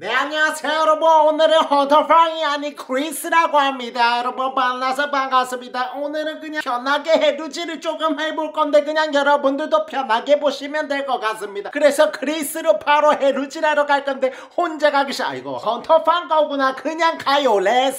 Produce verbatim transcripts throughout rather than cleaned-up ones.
네, 안녕하세요 여러분. 오늘은 헌터팡이 아닌 크리스라고 합니다. 여러분 만나서 반갑습니다. 오늘은 그냥 편하게 해루지를 조금 해볼 건데 그냥 여러분들도 편하게 보시면 될 것 같습니다. 그래서 크리스로 바로 해루지를 하러 갈 건데 혼자 가기 싫어. 아이고 헌터팡 거구나. 그냥 가요.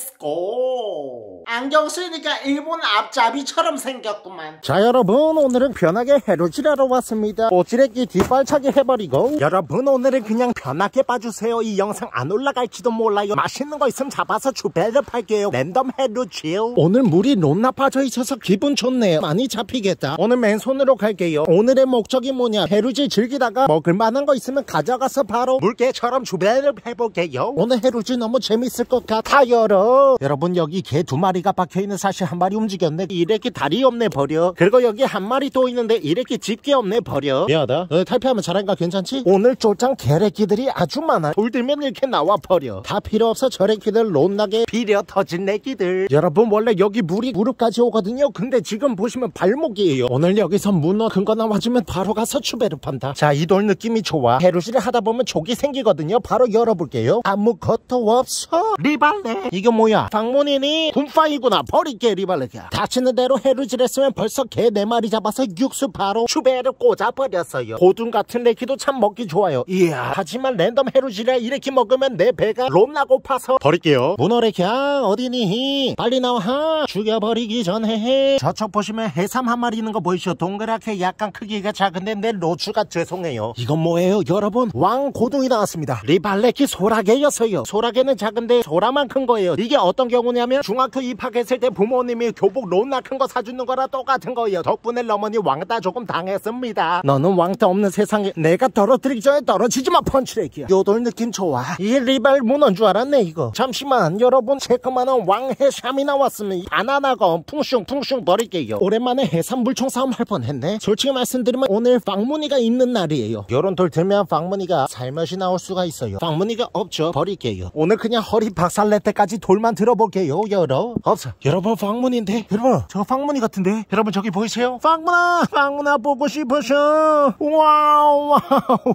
렛츠고. 안경 쓰니까 일본 앞잡이처럼 생겼구만. 자 여러분, 오늘은 편하게 해루지를 하러 왔습니다. 꼬치레끼 뒷발차기 해버리고, 여러분 오늘은 그냥 편하게 봐주세요. 이 영상 안 올라갈지도 몰라요. 맛있는 거 있으면 잡아서 주배를 팔게요. 랜덤 해루지. 오늘 물이 높나 빠져 있어서 기분 좋네요. 많이 잡히겠다. 오늘 맨손으로 갈게요. 오늘의 목적이 뭐냐, 해루지 즐기다가 먹을 만한 거 있으면 가져가서 바로 물개처럼 주배를 해볼게요. 오늘 해루지 너무 재밌을 것 같아요. 여러분 여기 개 두 마리가 박혀있는 사실 한 마리 움직였네. 이렇게 다리 없네 버려. 그리고 여기 한 마리 또 있는데 이렇게 집게 없네 버려. 미안하다. 너 탈피하면 잘하니까 괜찮지? 오늘 쫄짱 개래끼들이 아주 많아. 돌 들면 이렇게 나와 버려. 다 필요 없어. 저래끼들 롯나게 비려 터진 애기들. 여러분 원래 여기 물이 무릎까지 오거든요. 근데 지금 보시면 발목이에요. 오늘 여기서 문어 큰 거 나와주면 바로 가서 추배를 판다. 자, 이 돌 느낌이 좋아. 해루지를 하다 보면 족이 생기거든요. 바로 열어볼게요. 아무것도 없어. 리발레. 이게 뭐야, 방문이니? 군파이구나. 버릴게 리발레가. 다치는 대로 해루지를 했으면 벌써 개 네 마리 잡아서 육수 바로 추배를 꽂아버렸어요. 고둔 같은 레키도 참 먹기 좋아요. 이야, 하지만 랜덤 해루지를 이렇게 먹으면 내 배가 롬나 고파서 버릴게요. 문어레키야 어디니? 빨리 나와. 죽여버리기 전에. 저쪽 보시면 해삼 한 마리 있는 거 보이시죠? 동그랗게 약간 크기가 작은데 내 로추가 죄송해요. 이건 뭐예요 여러분? 왕고둥이 나왔습니다. 리발레키 소라게였어요. 소라게는 작은데 소라만 큰 거예요. 이게 어떤 경우냐면 중학교 입학했을 때 부모님이 교복 롬나 큰 거 사주는 거랑 똑같은 거예요. 덕분에 어머니 왕따 조금 당했습니다. 너는 왕따 없는 세상에 내가 떨어뜨리기 전에 떨어지지마. 펀치레키야. 요돌 느낌 좋아. 이 리발 문어인 줄 알았네 이거. 잠시만 여러분, 새그만한 왕해삼이 나왔으면 바나나가 풍슝풍슝 버릴게요. 오랜만에 해삼 물총 싸움 할 뻔했네. 솔직히 말씀드리면 오늘 방문이가 있는 날이에요. 요런 돌 들면 방문이가 살며시 나올 수가 있어요. 방문이가 없죠. 버릴게요. 오늘 그냥 허리 박살낼 때까지 돌만 들어볼게요. 여러 없어. 여러분 방문인데, 여러분 저 방문이 같은데, 여러분 저기 보이세요? 방문아, 방문아 보고 싶으셔. 와우 와우.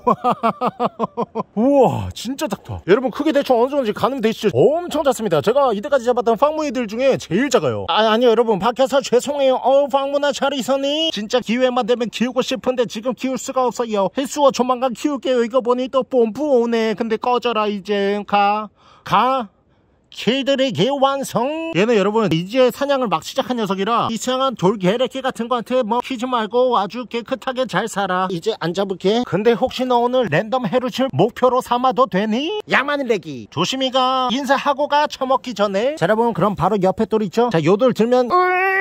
우와 진짜 작다. 여러분 크게 대충 어느 정도인지 가늠되시죠? 엄청 작습니다. 제가 이때까지 잡았던 방문이들 중에 제일 작아요. 아, 아니요 여러분, 밖에서 죄송해요. 어우 방문아 잘 있었니? 진짜 기회만 되면 키우고 싶은데 지금 키울 수가 없어요. 헬스워 조만간 키울게요. 이거 보니 또 뽐뿌 오네. 근데 꺼져라 이제. 가 가 개들의 개 완성. 얘는 여러분 이제 사냥을 막 시작한 녀석이라 이상한 돌개래끼 같은 거한테 뭐 키지 말고 아주 깨끗하게 잘 살아. 이제 안 잡을게. 근데 혹시 너 오늘 랜덤 해루지를 목표로 삼아도 되니? 야만레기 조심히 가. 인사하고 가. 처먹기 전에. 자 여러분, 그럼 바로 옆에 돌 있죠? 자 요 돌 들면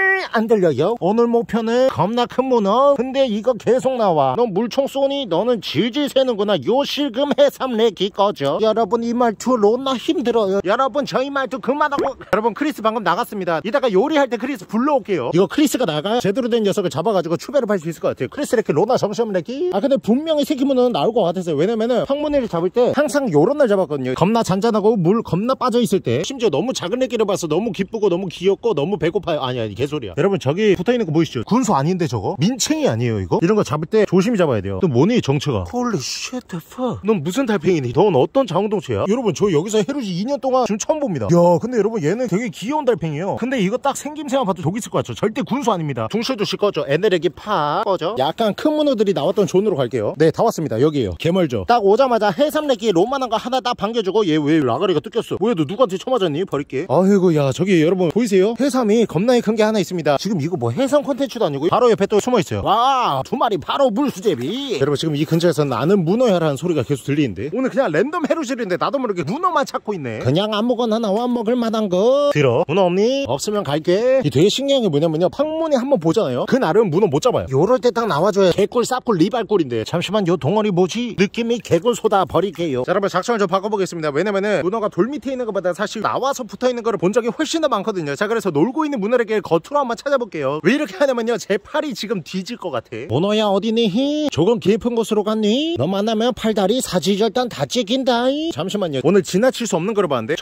안 들려요. 오늘 목표는 겁나 큰 문어. 근데 이거 계속 나와. 너 물총 쏘니? 너는 질질 새는구나. 요 실금 해삼 레기 꺼져. 여러분 이 말투 롯나 힘들어요. 여러분 저희 말투 그만하고. 여러분 크리스 방금 나갔습니다. 이따가 요리할 때 크리스 불러올게요. 이거 크리스가 나가 제대로 된 녀석을 잡아가지고 추배를 팔 수 있을 것 같아요. 크리스 레키 롯나 정시험 레키. 아 근데 분명히 새끼 문어는 나올 것 같았어요. 왜냐면은 황문이를 잡을 때 항상 요런 날 잡았거든요. 겁나 잔잔하고 물 겁나 빠져있을 때. 심지어 너무 작은 레키를 봐서 너무 기쁘고 너무 귀엽고 너무 배고파요. 아니 아니 개소리야. 여러분 저기 붙어있는 거 보이시죠? 군소 아닌데 저거? 민챙이 아니에요 이거? 이런 거 잡을 때 조심히 잡아야 돼요. 또 뭐니 정체가? Holy shit the fuck. 넌 무슨 달팽이니? 넌 어떤 자웅동체야? 여러분 저 여기서 해루지 이 년 동안 지금 처음 봅니다. 야 근데 여러분 얘는 되게 귀여운 달팽이에요. 근데 이거 딱 생김새만 봐도 독 있을 것 같죠? 절대 군소 아닙니다. 둥실둥실 꺼져. 에네르기 파 꺼져. 약간 큰 문어들이 나왔던 존으로 갈게요. 네 다 왔습니다. 여기에요. 개멀죠? 딱 오자마자 해삼레기 로만한 거 하나 딱 반겨주고. 얘 왜 라가리가 뜯겼어? 뭐야 너 누구한테 쳐맞았니? 버릴게. 아이고 야 저기 여러분 보이세요? 해삼이 겁나게 큰 게 하나 있습니다. 지금 이거 뭐 해삼 콘텐츠도 아니고 바로 옆에 또 숨어있어요. 와 두 마리 바로 물수제비. 여러분 지금 이 근처에서 나는 문어야라는 소리가 계속 들리는데 오늘 그냥 랜덤 해루지인데 나도 모르게 문어만 찾고 있네. 그냥 아무거나 나와 먹을 만한 거 들어. 문어 없니? 없으면 갈게. 이 되게 신기한 게 뭐냐면요, 팡문이 한번 보잖아요. 그날은 문어 못 잡아요. 요럴 때 딱 나와줘야 개꿀 쌉꿀 리발꿀인데. 잠시만 요 덩어리 뭐지? 느낌이 개꿀 소다 버릴게요. 자 여러분 작성을 좀 바꿔보겠습니다. 왜냐면은 문어가 돌 밑에 있는 것보다 사실 나와서 붙어있는 거를 본 적이 훨씬 더 많거든요. 자 그래서 놀고 있는 문어에게 겉으로 한번 찾아볼게요. 왜 이렇게 하냐면요, 제 팔이 지금 뒤질 것 같아. 문어야 어디니? 조금 깊은 곳으로 갔니? 너 만나면 팔다리 사지절단 다 찍힌다. 잠시만요, 오늘 지나칠 수 없는 거를 봤는데 저거 보이세요?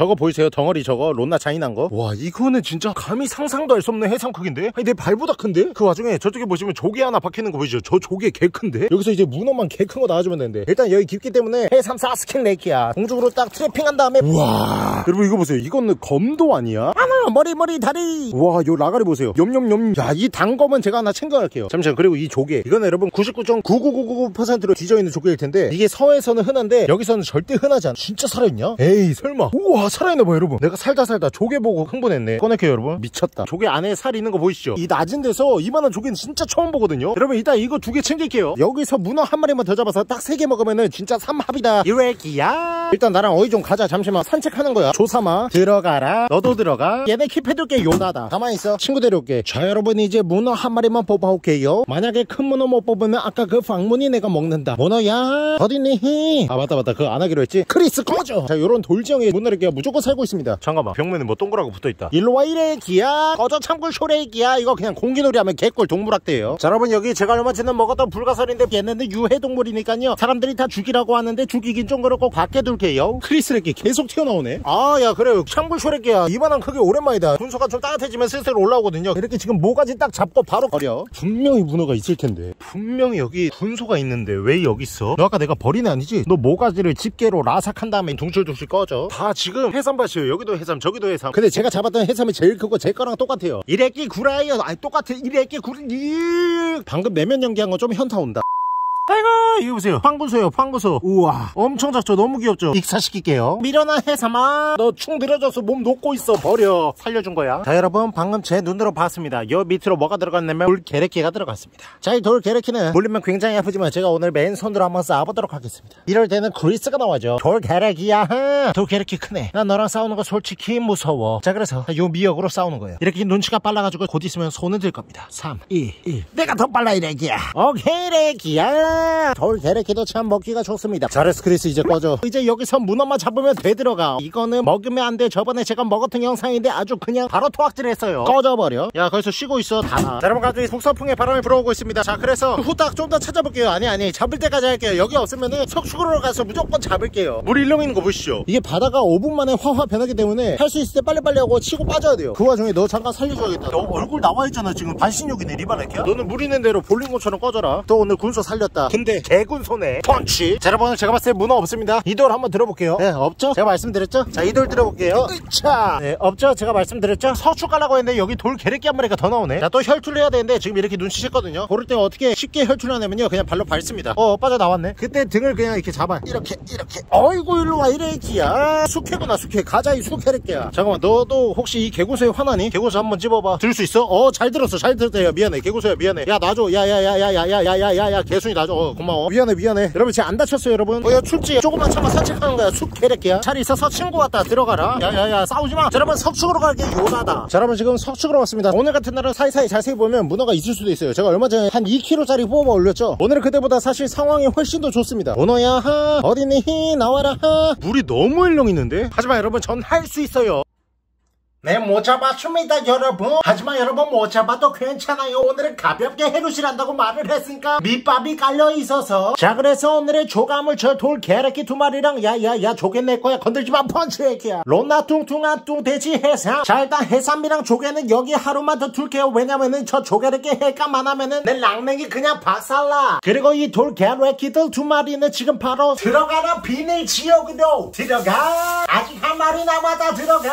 보세요. 덩어리 저거 론나 차이난 거. 와 이거는 진짜 감히 상상도 할 수 없는 해삼 크기인데. 아니 내 발보다 큰데? 그 와중에 저쪽에 보시면 조개 하나 박혀있는 거 보이시죠? 저 조개 개 큰데? 여기서 이제 문어만 개 큰 거 나와주면 되는데 일단 여기 깊기 때문에 해삼 사스킨 레이키야. 공중으로 딱 트래핑한 다음에 우와 여러분 이거 보세요. 이거는 검도 아니야? 하나 머리 머리 다리. 와 요 라가리 보세요. 염염염. 야 이 단검은 제가 하나 챙겨갈게요. 잠시만. 그리고 이 조개 이거는 여러분 구십구 점 구구구구 퍼센트로 뒤져있는 조개일 텐데 이게 서해에서는 흔한데 여기서는 절대 흔하지 않아. 진짜 살아있냐? 에이 설마. 우와 살아있나봐 여러분. 내가 살다 살다 조개 보고 흥분했네. 꺼낼게요 여러분. 미쳤다. 조개 안에 살 있는 거 보이시죠? 이 낮은 데서 이만한 조개는 진짜 처음 보거든요. 여러분 일단 이거 두 개 챙길게요. 여기서 문어 한 마리만 더 잡아서 딱 세 개 먹으면은 진짜 삼합이다. 이래기야. 일단 나랑 어이 좀 가자. 잠시만 산책하는 거야. 조삼아 들어가라. 너도 들어가. 얘네 킵해둘게. 요나다. 가만있어. 친구 데려올게. 자 여러분 이제 문어 한 마리만 뽑아올게요. 만약에 큰 문어 못 뽑으면 아까 그 방문이 내가 먹는다. 문어야 어딨니? 아 맞다 맞다 그거 안 하기로 했지. 크리스 꺼져. 자 요런 돌지형에 문어래기가 무조건 살고 있습니다. 잠깐만 벽면에 뭐 동그랗고 붙어있다. 일로와 이래기야. 꺼져 참굴 쇼래기야. 이거 그냥 공기놀이 하면 개꿀 동물학대예요. 자 여러분 여기 제가 얼마 전에 먹었던 불가사리인데 얘네는 유해동물이니까요 사람들이 다 죽이라고 하는데 죽이긴 좀 그렇고 밖에 둘게요. 크리스래기 계속 튀어나오네. 아 야 그래요 참굴 쇼래기야. 이만한 크기 오랜만이다. 분수가 좀 따뜻해지면 슬슬 올라오거든요. 이렇게 지금 모가지 딱 잡고 바로 버려. 분명히 문어가 있을 텐데. 분명히 여기 분소가 있는데 왜 여기 있어? 너 아까 내가 버린 애 아니지? 너 모가지를 집게로 라삭한 다음에 둥실둥실 꺼져. 다 지금 해삼밭이에요. 여기도 해삼 저기도 해삼. 근데 제가 잡았던 해삼이 제일 크고 제 거랑 똑같아요. 이래끼 구라이요. 아니 똑같아. 이래끼 구리. 방금 내면 연기한 거 좀 현타 온다. 아이고 이거 보세요. 황구소요 황구소. 우와 엄청 작죠. 너무 귀엽죠. 익사시킬게요. 미련한 해삼아 너 충 들어져서 몸 녹고 있어. 버려. 살려준 거야. 자 여러분 방금 제 눈으로 봤습니다. 요 밑으로 뭐가 들어갔냐면 돌게레키가 들어갔습니다. 자 이 돌게레키는 물리면 굉장히 아프지만 제가 오늘 맨손으로 한번 쏴보도록 하겠습니다. 이럴 때는 크리스가 나와죠. 돌게레키야. 돌게레키 크네. 난 너랑 싸우는 거 솔직히 무서워. 자 그래서 요 미역으로 싸우는 거예요. 이렇게 눈치가 빨라가지고 곧 있으면 손은 들 겁니다. 삼 이 일 내가 더 빨라 이래기야. 오케이 레기야. 돌게레키도 참 먹기가 좋습니다. 잘했어 크리스. 이제 꺼져. 이제 여기서 문어만 잡으면 되들어가. 이거는 먹으면 안 돼. 저번에 제가 먹었던 영상인데 아주 그냥 바로 토악질 했어요. 꺼져버려. 야 거기서 쉬고 있어. 다. 자 여러분 갑자기 북서풍에 바람이 불어오고 있습니다. 자 그래서 후딱 좀 더 찾아볼게요. 아니 아니 잡을 때까지 할게요. 여기 없으면은 석축으로 가서 무조건 잡을게요. 물 일렁 있는 거 보시죠. 이게 바다가 오 분 만에 화화 변하기 때문에 할 수 있을 때 빨리빨리 하고 치고 빠져야 돼요. 그 와중에 너 잠깐 살려줘야겠다. 너 얼굴 나와있잖아 지금. 반신욕이네 리바레키야. 너는 물 있는 대로 볼링고처럼 꺼져라. 또 오늘 군소 살렸다. 근데 개군손에 펀치. 자 여러분 제가 봤을 때 문어 없습니다. 이 돌 한번 들어볼게요. 네 없죠? 제가 말씀드렸죠? 자 이 돌 들어볼게요. 으차. 네 없죠? 제가 말씀드렸죠? 서축 가려고 했는데 여기 돌 게레끼 한 마리가 더 나오네. 자 또 혈투를 해야 되는데 지금 이렇게 눈치챘거든요. 고를 때 어떻게 쉽게 혈투를 하냐면요 그냥 발로 밟습니다. 어 빠져나왔네. 그때 등을 그냥 이렇게 잡아. 이렇게 이렇게. 어이구 일로와 이래끼야. 숙회구나 숙회. 가자이 숙회래끼야. 잠깐만 너도 혹시 이 개구소에 화나니? 개구소 한번 집어봐. 들 수 있어? 어 잘 들었어 잘 들었다. 야 미안해 개구소야 미안해. 야 놔줘. 야야야야야야야야야야 개순이 놔줘. 어 고마워. 미안해 미안해. 여러분 제가 안 다쳤어요 여러분. 어야 춥지? 조금만 참아 산책하는 거야. 숙회래끼야. 잘 있어서 친구 왔다 들어가라. 야야야 싸우지마. 자 여러분 석축으로 갈게. 요나다. 자 여러분 지금 석축으로 왔습니다. 오늘 같은 날은 사이사이 자세히 보면 문어가 있을 수도 있어요. 제가 얼마 전에 한 이 킬로그램짜리 뽑아 올렸죠. 오늘은 그때보다 사실 상황이 훨씬 더 좋습니다. 문어야 하 어디니 나와라 하. 물이 너무 일렁 있는데. 하지만 여러분 전 할 수 있어요. 네, 못 잡았습니다, 여러분. 하지만 여러분 못 잡아도 괜찮아요. 오늘은 가볍게 해루질한다고 말을 했으니까 밑밥이 깔려있어서. 자, 그래서 오늘의 조감을 저 돌게레키 두 마리랑 야야야 조개 내 거야. 건들지마 펀치레키야. 론나 뚱뚱한 뚱돼지 해삼. 자, 일단 해삼이랑 조개는 여기 하루만 더 둘게요. 왜냐면은 저 조개레키 해감 안 하면은 내 랑냉이 그냥 박살나. 그리고 이 돌게레키들 두 마리는 지금 바로 들어가라 비닐 지역으로 들어가. 아직 한 마리 남았다 들어가.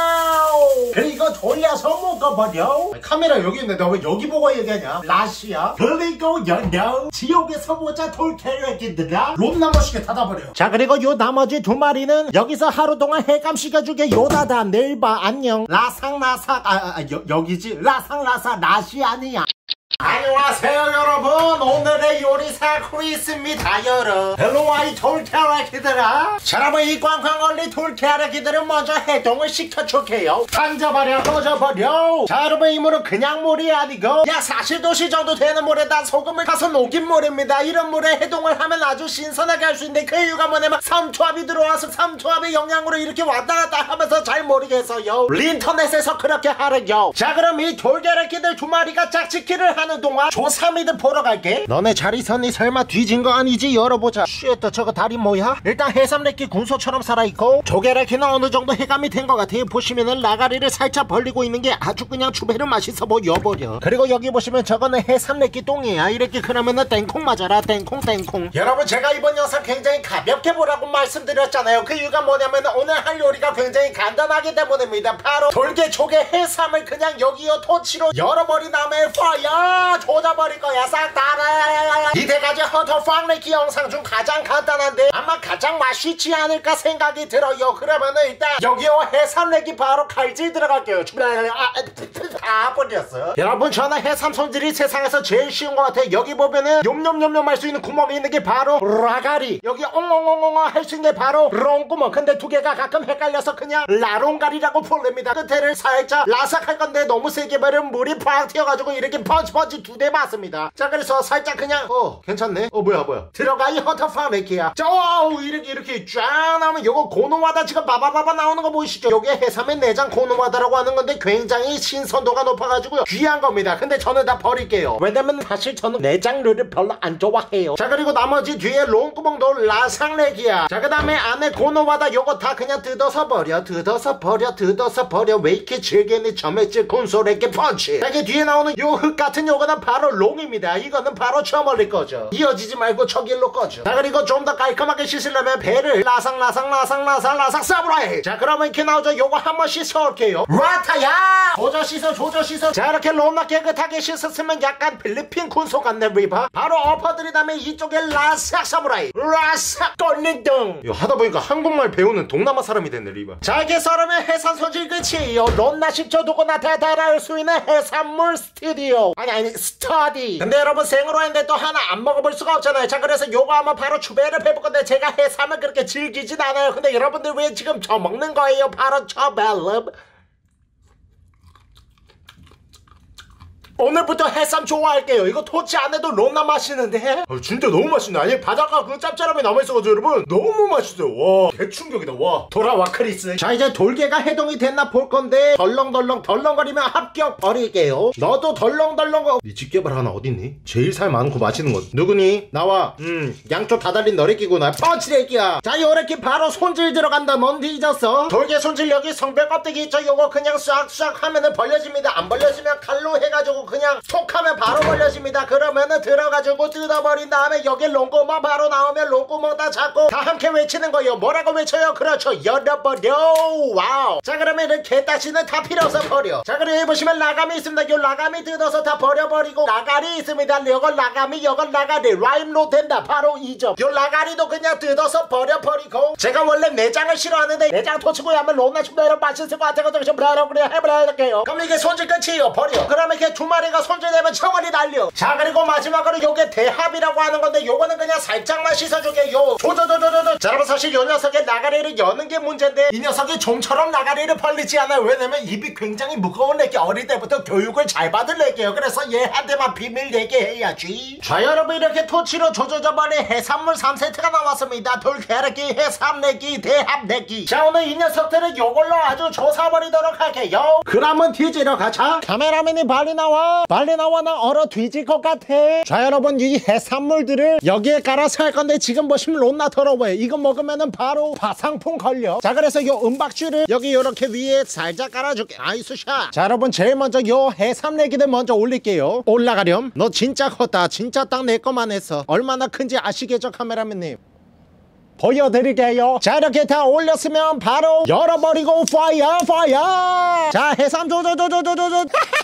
그리고 돌려서 묶어버려. 카메라 여기 있는데 너 왜 여기 보고 얘기하냐? 라시야. 그리고 연령 지옥에서 모자 돌게레키들아 롬나 멋있게 닫아버려. 자 그리고 요 나머지 두 마리는 여기서 하루 동안 해감시켜주게. 요다다 내일 봐 안녕. 라상라삭 아, 아 여, 여기지 라상라삭 라시 아니야. 안녕하세요 여러분. 오늘의 요리사 크리스입니다 여러분. 헬로와 이 돌게레키들아. 자 여러분 이 꽝꽝 걸린 돌게레키들은 먼저 해동을 시켜줄게요. 던져버려 꺼져버려. 자 여러분 이 물은 그냥 물이 아니고 약 사십 도씨 정도 되는 물에다 소금을 타서 녹인 물입니다. 이런 물에 해동을 하면 아주 신선하게 할 수 있는데 그 이유가 뭐냐면 삼투압이 들어와서 삼투압의 영향으로 이렇게 왔다 갔다 하면서 잘 모르겠어요. 인터넷에서 그렇게 하래요. 자 그럼 이 돌게레키들 두 마리가 짝짓기를 하는 가는 동안 조사미드 보러 갈게. 너네 자리선이 설마 뒤진 거 아니지? 열어보자. 쉣, 저거 다리 뭐야? 일단 해삼레끼 군소처럼 살아있고 조개레끼는 어느 정도 해감이 된 것 같아요. 보시면은 라가리를 살짝 벌리고 있는 게 아주 그냥 주배를 맛있어 보여버려. 그리고 여기 보시면 저거는 해삼레끼 똥이야. 이렇게 그러면은 땡콩 맞아라. 땡콩 땡콩. 여러분, 제가 이번 영상 굉장히 가볍게 보라고 말씀드렸잖아요. 그 이유가 뭐냐면 오늘 할 요리가 굉장히 간단하기 때문입니다. 바로 돌게 조개 해삼을 그냥 여기요 토치로 열어버린 다음에 파야 조져버릴 거야. 싹 다. 이 네 가지 허터팡레끼 영상 중 가장 간단한데 아마 가장 맛있지 않을까 생각이 들어요. 그러면은 일단 여기요 해삼레끼 바로 칼질 들어갈게요. 아, 아 버렸어. 여러분, 저는 해삼 손질이 세상에서 제일 쉬운 것 같아요. 여기 보면은 욤욤욤욤 할 수 있는 구멍이 있는 게 바로 라가리, 여기 옹옹옹옹 할 수 있는 게 바로 롱구멍. 근데 두 개가 가끔 헷갈려서 그냥 라롱가리라고 부릅니다. 끝에를 살짝 라삭할 건데 너무 세게 버리면 물이 팍 튀어가지고 이렇게 펀치펀치 두 대 맞습니다. 자, 그래서 살짝 그냥 어 괜찮네. 어 뭐야 뭐야 들어가 이 허터팡레끼야. 자, 오, 이렇게 이렇게 쫙 나오면 요거 고노와다 지금 바바바바 나오는 거 보이시죠? 요게 해삼의 내장 고노와다라고 하는 건데 굉장히 신선도가 높아가지고요 귀한 겁니다. 근데 저는 다 버릴게요. 왜냐면 사실 저는 내장류를 별로 안 좋아해요. 자, 그리고 나머지 뒤에 롱구멍도 라상레기야. 자, 그 다음에 안에 고노와다 요거 다 그냥 뜯어서 버려. 뜯어서 버려. 뜯어서 버려. 왜 이렇게 질기니 점액질 군소레끼 펀치. 자, 이게 뒤에 나오는 요 흙 같은 요거는 바로 롱입니다. 이거는 바로 쳐버릴 거죠. 이어지지 말고 저길로 꺼져. 자, 그리고 좀 더 깔끔하게 씻으려면 배를 라상 라상 라상 라상 라상 사브라이. 자, 그러면 이렇게 나오죠. 요거 한 번 씻어올게요. 라타야 조져 씻어 조져 씻어. 자, 이렇게 롬나 깨끗하게 씻었으면 약간 필리핀 군소 같네. 리바 바로 엎어드린 다음에 이쪽에 라삭 사브라이 라삭 꼴린등. 이거 하다보니까 한국말 배우는 동남아 사람이 됐네. 리바. 자, 이렇게 썰으면 해산 손질 끝이에요. 롬나 십초 두고나 대달할 수 있는 해산물 스튜디오 아니 아니 스터디. 근데 여러분, 생으로 했는데 또 하나 안 먹어볼 수가 없잖아요. 자, 그래서 요거 한번 바로 추배를 해볼 건데 제가 해삼을 그렇게 즐기진 않아요. 근데 여러분들 왜 지금 저 먹는 거예요? 바로 저벨름. 오늘부터 해삼 좋아할게요. 이거 토치 안 해도 롬나 맛있는데? 아, 진짜 너무 맛있네. 아니, 바닷가 그 짭짤함이 남아있어가지고 여러분 너무 맛있어요. 와, 개충격이다. 와, 돌아와 크리스. 자, 이제 돌개가 해동이 됐나 볼 건데 덜렁덜렁 덜렁거리면 합격 버릴게요. 너도 덜렁덜렁. 네 집게발 하나 어딨니? 제일 살 많고 맛있는 것 누구니? 나와. 음 양쪽 다 달린 너래끼구나. 펀치래끼야. 자, 요래끼 바로 손질 들어간다. 뭔 뒤졌어? 돌개 손질 여기 성별 껍데기 있죠? 요거 그냥 싹싹 하면은 벌려집니다. 안 벌려지면 칼로 해가지고 그냥 톡 하면 바로 벌려집니다. 그러면은 들어가지고 뜯어버린 다음에 여기 롱구멍 바로 나오면 롱구멍 다 잡고 다 함께 외치는 거예요. 뭐라고 외쳐요? 그렇죠, 열어버려. 와우. 자, 그러면 이렇게 따시는 다 필요 없어 버려. 자, 그리고 여기 보시면 라가미 있습니다. 요 라가미 뜯어서 다 버려버리고 라가리 있습니다. 요건 라가미 요건 라가리 라임로 된다. 바로 이 점. 요 라가리도 그냥 뜯어서 버려버리고 제가 원래 내장을 싫어하는데 내장 토치고 하면 롬나 춤대로 맛있을 것 같아가지고 좀 브라로 그래 해버릴게요. 그럼 이게 손질 끝이에요. 버려. 그러면 이렇게 두 마리가 손질되면 청원이 날려. 자, 그리고 마지막으로 요게 대합이라고 하는 건데 요거는 그냥 살짝만 씻어주게. 요 조조조조조조. 자, 여러분, 사실 요 녀석의 나가리를 여는 게 문제인데 이 녀석이 좀처럼 나가리를 벌리지 않아요. 왜냐면 입이 굉장히 무거운 애기. 어릴 때부터 교육을 잘 받을 애기예요. 그래서 얘한테만 비밀 얘기해야지. 자, 여러분, 이렇게 토치로 조조조버린 해산물 삼 세트가 나왔습니다. 돌개래끼, 해삼내끼, 대합내끼. 자, 오늘 이 녀석들은 요걸로 아주 조사버리도록 할게요. 그러면 뒤지러 가자. 카메라맨이 빨리 나와. 빨리 나와. 나 얼어 뒤질 것 같아. 자, 여러분, 이 해산물들을 여기에 깔아서 할 건데 지금 보시면 롬나 더러워요. 이거 먹으면은 바로 화상풍 걸려. 자, 그래서 요 은박지를 여기 요렇게 위에 살짝 깔아줄게. 아이스 샷. 자, 여러분, 제일 먼저 요 해삼내기들 먼저 올릴게요. 올라가렴. 너 진짜 컸다. 진짜 딱 내 거만 했어. 얼마나 큰지 아시겠죠, 카메라맨님? 보여드릴게요. 자, 이렇게 다 올렸으면 바로 열어버리고 파이어 파이어. 자, 해삼 조조조조조조조.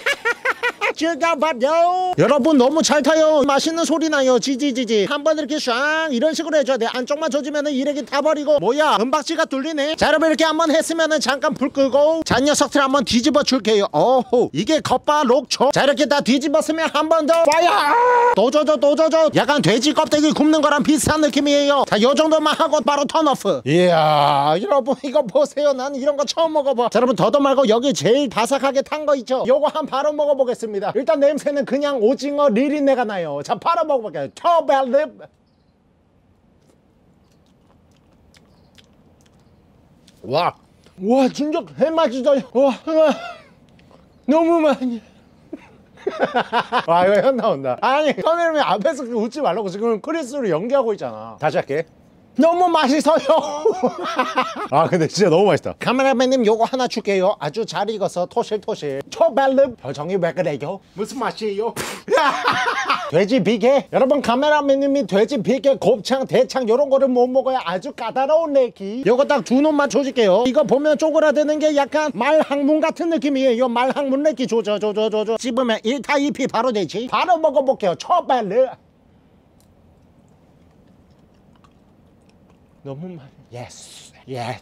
죽여버려. 여러분, 너무 잘 타요. 맛있는 소리 나요. 지지지지. 한번 이렇게 샹 이런 식으로 해줘야 돼. 안쪽만 젖으면은 이래기 다 버리고. 뭐야, 은박지가 뚫리네. 자, 여러분, 이렇게 한번 했으면은 잠깐 불 끄고 자, 녀석들 한번 뒤집어 줄게요. 어호, 이게 겉바 녹초. 자, 이렇게 다 뒤집었으면 한 번 더 파이어. 또 젖어 또 젖어. 약간 돼지 껍데기 굽는 거랑 비슷한 느낌이에요. 자, 요 정도만 하고 바로 턴오프. 이야, 여러분, 이거 보세요. 난 이런 거 처음 먹어봐. 자, 여러분, 더도 말고 여기 제일 바삭하게 탄 거 있죠? 요거 한 바로 먹어보겠습니다. 일단 냄새는 그냥 오징어 리린내가 나요. 자, 바로 먹어볼게요. 터벨립. 와, 와, 진짜 해맛이다. 와, 와, 너무 많이. 와 이거 현 나온다. 아니 카메라맨 앞에서 웃지 말라고 지금 크리스를 연기하고 있잖아. 다시 할게. 너무 맛있어요. 아 근데 진짜 너무 맛있다. 카메라맨님 요거 하나 줄게요. 아주 잘 익어서 토실토실. 초벨름. 표정이 왜 그래요? 무슨 맛이에요? 돼지 비계. 여러분 카메라맨님이 돼지 비계, 곱창, 대창 요런 거를 못 먹어야 아주 까다로운 내기. 요거 딱 두 놈만 줘줄게요. 이거 보면 쪼그라드는 게 약간 말항문 같은 느낌이에요. 말항문 내기 조져 조져 조져. 씹으면 일 타 이 피 바로 되지. 바로 먹어볼게요. 초벨름. 너무 많아. 예스. 예스.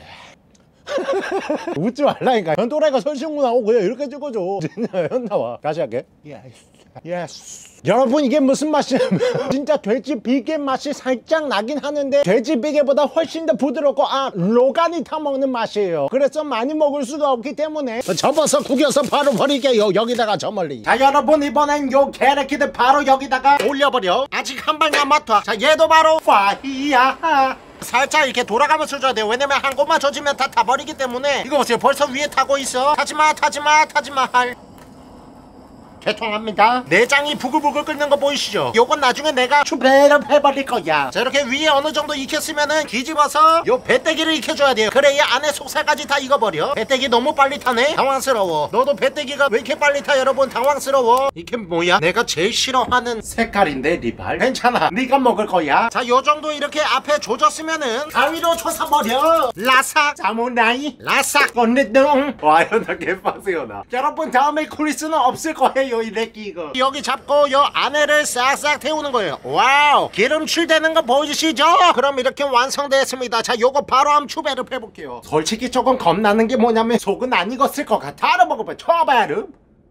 웃지 말라니까. 현도라이가 설신구 나오고 그냥 이렇게 찍어줘. 진짜 현 나와. 다시 할게. 예스. 예스. 여러분 이게 무슨 맛이냐면 진짜 돼지 비계 맛이 살짝 나긴 하는데 돼지 비계보다 훨씬 더 부드럽고 아 로간이 타먹는 맛이에요. 그래서 많이 먹을 수가 없기 때문에 접어서 구겨서 바로 버릴게요. 여기다가 저 멀리. 자 여러분 이번엔 요 게레키들 바로 여기다가 올려버려. 아직 한 방 남았다. 자 얘도 바로 파이야. 살짝 이렇게 돌아가면서 줘야 돼요. 왜냐면 한 곳만 젖으면 다 타버리기 때문에. 이거 보세요. 벌써 위에 타고 있어. 타지마 타지마 타지마 할. 죄송합니다. 내장이 부글부글 끓는 거 보이시죠? 요건 나중에 내가 추배를 해버릴 거야. 자 이렇게 위에 어느 정도 익혔으면은 뒤집어서 요 배때기를 익혀줘야 돼요. 그래야 안에 속살까지 다 익어버려. 배때기 너무 빨리 타네? 당황스러워. 너도 배때기가 왜 이렇게 빨리 타 여러분? 당황스러워. 이게 뭐야? 내가 제일 싫어하는 색깔인데 리발. 괜찮아. 네가 먹을 거야. 자 요 정도 이렇게 앞에 조졌으면은 가위로 쳐서버려. 라삭 사무라이 라삭 건네동. 와요 나 개빡세요 나. 여러분 다음에 크리스는 없을 거예요. 이 새끼 이거. 여기 잡고 요 안에를 싹싹 태우는 거예요. 와우 기름칠 되는 거 보이시죠? 그럼 이렇게 완성됐습니다. 자 요거 바로 한번 추배를 해볼게요. 솔직히 조금 겁나는 게 뭐냐면 속은 안 익었을 것 같아. 바로 먹어봐요. 초베르.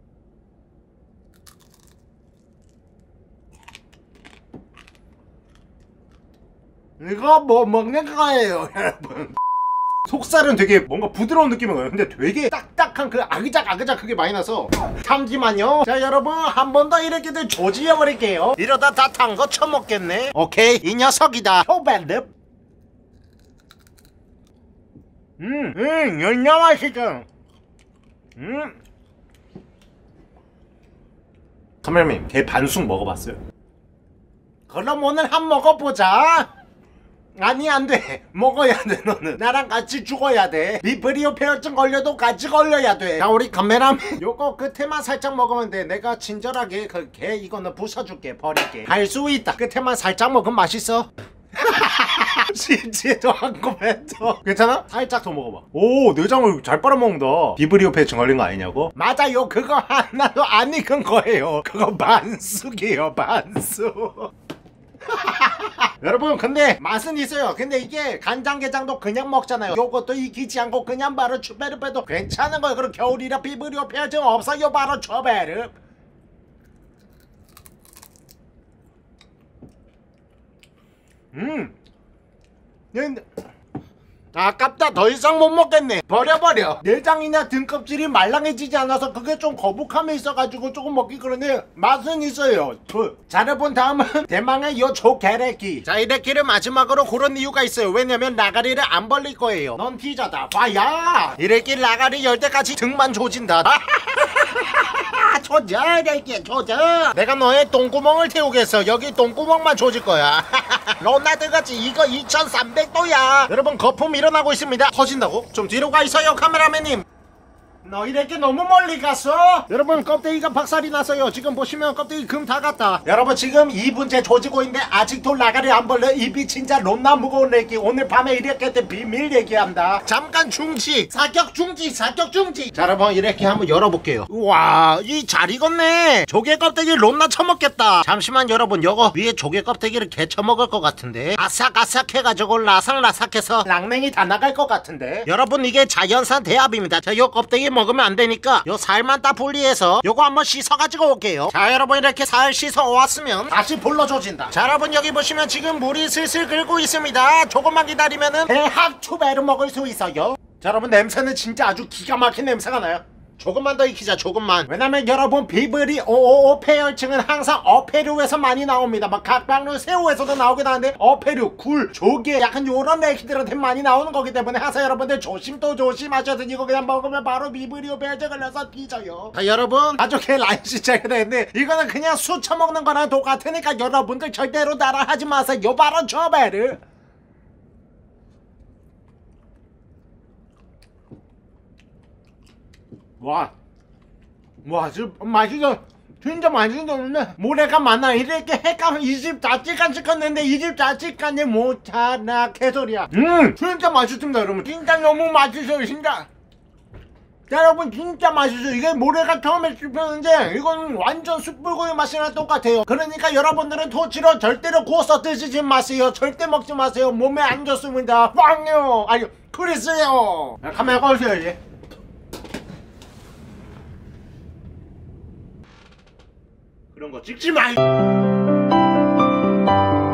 이거 뭐 먹는 거예요 여러분. 속살은 되게 뭔가 부드러운 느낌인 거예요. 근데 되게 딱딱한 그 아그작 아그작 그게 많이 나서. 잠시만요. 자 여러분 한 번 더 이렇게들 조지어 버릴게요. 이러다 다 탄 거 처먹겠네. 오케이 이 녀석이다. 초벨름. 음, 음, 연냐 맛이죠. 음. 카메라맨 개 반숙 먹어봤어요? 그럼 오늘 한 먹어보자. 아니 안돼. 먹어야 돼. 너는 나랑 같이 죽어야 돼. 비브리오 폐혈증 걸려도 같이 걸려야 돼. 자 우리 카메라맨 요거 끝에만 살짝 먹으면 돼. 내가 친절하게 그 개 이거는 부숴줄게. 버릴게. 할 수 있다. 끝에만 살짝 먹으면 맛있어. 심지어도 한 코멘트. 괜찮아? 살짝 더 먹어봐. 오 내장을 잘 빨아먹는다. 비브리오 폐혈증 걸린 거 아니냐고? 맞아요. 그거 하나도 안 익은 거예요. 그거 반숙이에요. 반숙. 여러분 근데 맛은 있어요. 근데 이게 간장게장도 그냥 먹잖아요. 요것도 익히지 않고 그냥 바로 추베르 빼도 괜찮은 거예요. 그럼 겨울이라 비브리오 폐혈증 없어요. 바로 추베르. 음 아깝다. 더 이상 못 먹겠네. 버려버려. 내장이나 등껍질이 말랑해지지 않아서 그게 좀 거북함이 있어가지고 조금 먹기 그러네. 맛은 있어요. 자 여러분 다음은 대망의 요 조개래기. 자 이래기를 마지막으로 고른 이유가 있어요. 왜냐면 라가리를 안 벌릴 거예요. 넌 피자다. 봐야 이래기 라가리 열 때까지 등만 조진다. 조져 이래기 조져. 내가 너의 똥구멍을 태우겠어. 여기 똥구멍만 조질 거야. 로나드같이 이거 이천삼백 도야 여러분 거품 일어나고 있습니다. 터진다고? 좀 뒤로 가 있어요 카메라맨님. 너 이렇게 너무 멀리 갔어. 여러분 껍데기가 박살이 났어요. 지금 보시면 껍데기 금 다 갔다. 여러분 지금 이 분째 조지고 있는데 아직도 라가리 안 벌려. 입이 진짜 롬나 무거운 얘기. 오늘 밤에 이렇게 비밀 얘기한다. 잠깐 중지. 사격 중지. 사격 중지. 자 여러분 이렇게 한번 열어볼게요. 우와 이 잘 익었네. 조개 껍데기 롬나 처먹겠다. 잠시만 여러분 요거 위에 조개 껍데기를 개 처먹을 것 같은데 아삭아삭 해가지고 라삭라삭해서 랑냉이 다 나갈 것 같은데. 여러분 이게 자연산 대합입니다. 자 요 껍데기 먹으면 안 되니까 요 살만 딱 분리해서 요거 한번 씻어가지고 올게요. 자 여러분 이렇게 살 씻어 왔으면 다시 불러 조진다. 자 여러분 여기 보시면 지금 물이 슬슬 끓고 있습니다. 조금만 기다리면은 대학 추배를 먹을 수 있어요. 자 여러분 냄새는 진짜 아주 기가 막힌 냄새가 나요. 조금만 더 익히자 조금만. 왜냐면 여러분 비브리 오오오 폐혈증은 항상 어패류에서 많이 나옵니다. 막 각각류 새우에서도 나오긴 하는데 어패류, 굴, 조개 약간 요런 애기들한테 많이 나오는 거기 때문에 항상 여러분들 조심 또 조심하셔야 이거 그냥 먹으면 바로 비브리오 폐혈증 걸려서 뒤져요. 자 여러분 가족의 라인 시작이 되는데 이거는 그냥 술 처먹는 거랑 똑같으니까 여러분들 절대로 따라하지 마세요. 요 바로 저 배를. 와, 와, 진짜 맛있어. 진짜 맛있었는데 모래가 많아. 이렇게 헷갈려. 이 집 자취간 시켰는데 이 집 자취간이 못하나 개소리야. 음, 진짜 맛있습니다, 여러분. 진짜 너무 맛있어요, 진짜. 자, 여러분 진짜 맛있어요. 이게 모래가 처음에 씹혔는데 이건 완전 숯불구이 맛이랑 똑같아요. 그러니까 여러분들은 토치로 절대로 구워서 드시지 마세요. 절대 먹지 마세요. 몸에 안 좋습니다. 빵요. 아니, 크리스요. 카메라 꺼주세요, 이제. 그런 거 찍지 마.